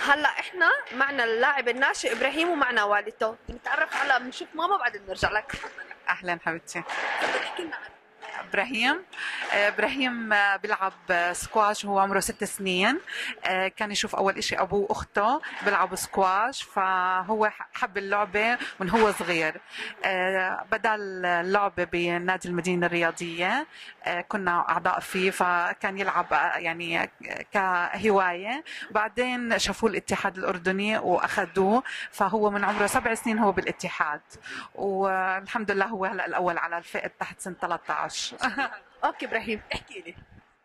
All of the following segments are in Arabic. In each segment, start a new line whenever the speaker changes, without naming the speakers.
هلا احنا معنا اللاعب الناشئ ابراهيم ومعنا والدته، بنتعرف على بنشوف ماما بعدين بنرجع لك.
اهلا حبيبتي.
تفضل احكي لنا عنه.
ابراهيم. ابراهيم بيلعب سكواش، هو عمره 6 سنين. كان يشوف اول اشي ابوه واخته بيلعبوا سكواش، فهو حب اللعبة من هو صغير. بدأ اللعبة بنادي المدينة الرياضية. كنا اعضاء فيه، فكان يلعب يعني كهواية. بعدين شافوه الاتحاد الاردني واخذوه، فهو من عمره 7 سنين هو بالاتحاد. والحمد لله هو هلا الاول على الفئة تحت سن 13.
اوكي ابراهيم احكي لي.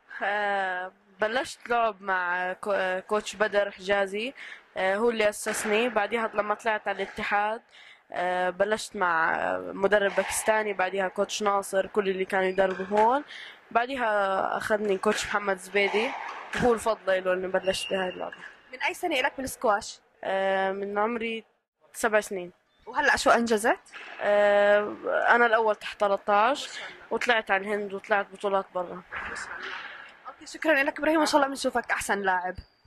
بلشت لعب مع كوتش بدر حجازي. هو اللي أسسني. بعدها لما طلعت على الاتحاد بلشت مع مدرب باكستاني، بعدها كوتش ناصر، كل اللي كانوا يدربوا هون. بعدها أخذني كوتش محمد زبيدي، وهو الفضل له إني بلشت بهاي اللعبة.
من اي سنه لك بالسكواش؟
من عمري 7 سنين.
وهلا شو انجزت؟
آه، أنا الأول تحت 13، وطلعت على الهند وطلعت بطولات برا.
اوكي شكرا لك ابراهيم، ان شاء الله بنشوفك احسن لاعب.